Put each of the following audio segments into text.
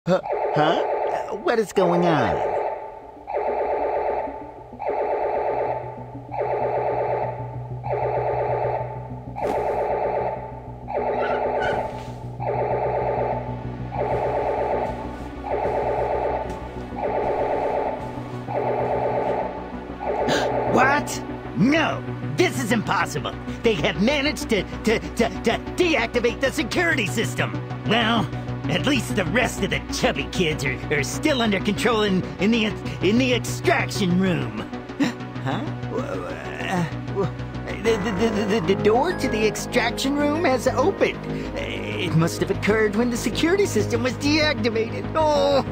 Huh? Huh? What is going on? What? No! This is impossible! They have managed to deactivate the security system! Well, at least the rest of the chubby kids are still under control in the extraction room. Huh? The door to the extraction room has opened. It must have occurred when the security system was deactivated. Oh.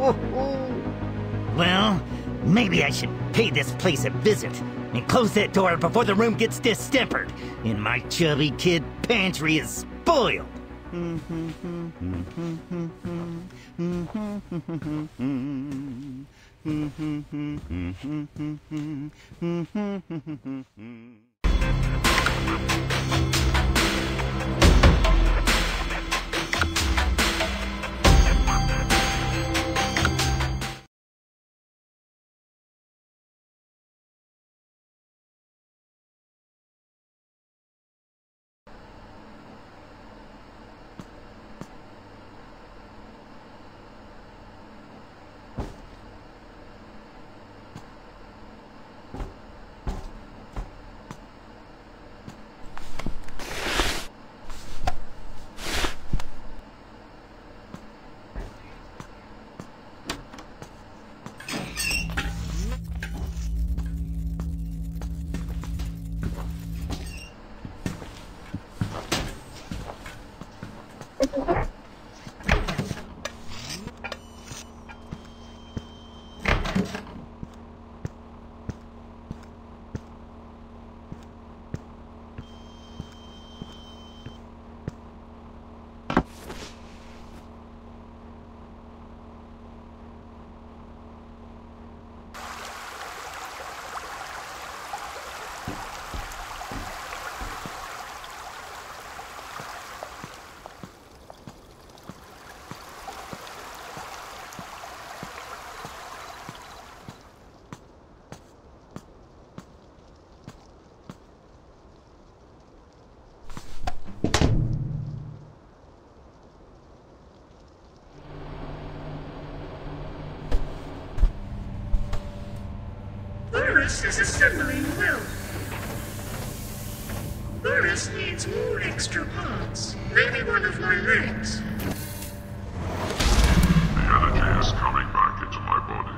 Well, maybe I should pay this place a visit and close that door before the room gets distempered and my chubby kid pantry is spoiled. Boris is assembling well. Boris needs more extra parts. Maybe one of my legs. The energy is coming back into my body.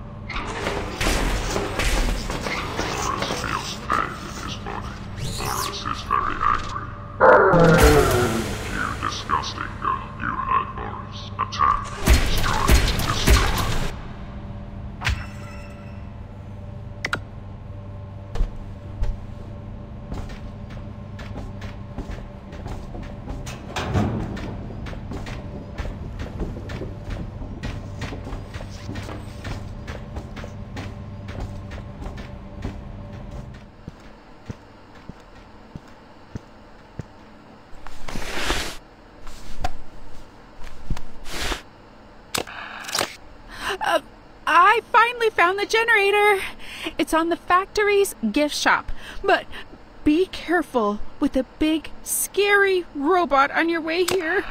Boris feels pain in his body. Boris is very angry. You disgusting girl. You heard Boris. Attack. Strike. Destroy. I finally found the generator. It's on the factory's gift shop. But be careful with a big, scary robot on your way here.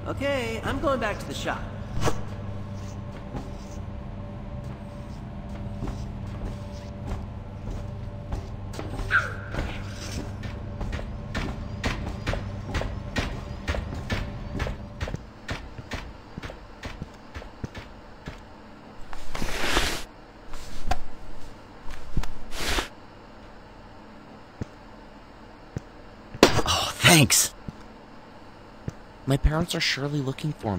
Okay, I'm going back to the shop. Oh, thanks. My parents are surely looking for me.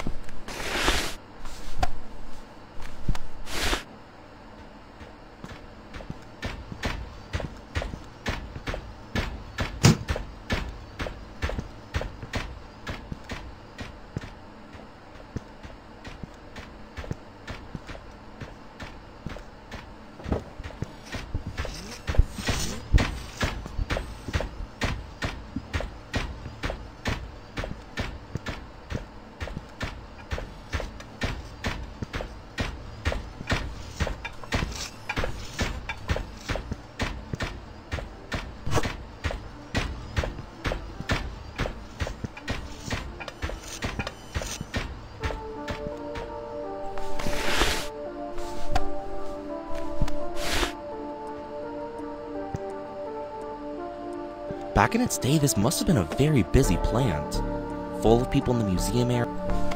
Back in its day, this must have been a very busy plant, full of people in the museum area.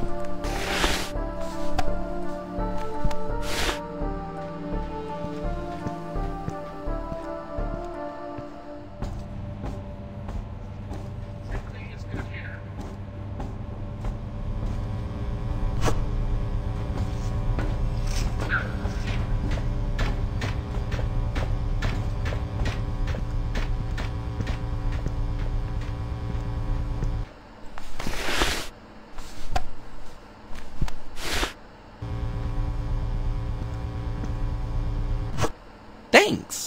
Thanks!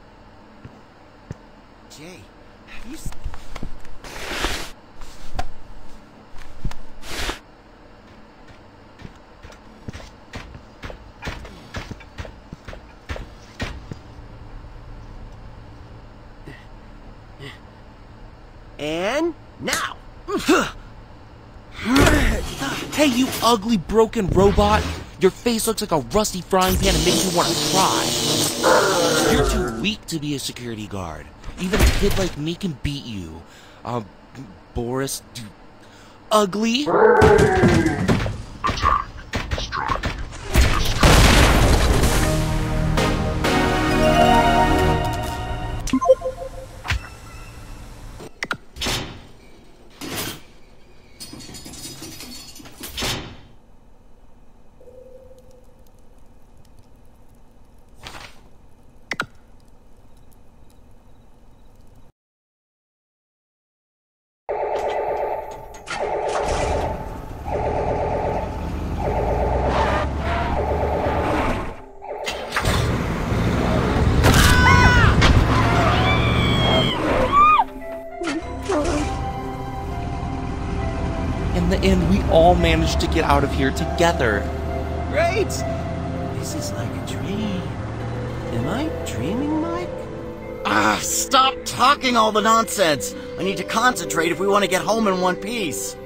Jay, have you... And now! Hey, you ugly broken robot! Your face looks like a rusty frying pan and makes you want to cry. You're too weak to be a security guard. Even a kid like me can beat you. Boris, ugly? Attack. Strike. In the end, we all managed to get out of here together. Great! This is like a dream. Am I dreaming, Mike? Stop talking all the nonsense! I need to concentrate if we want to get home in one piece.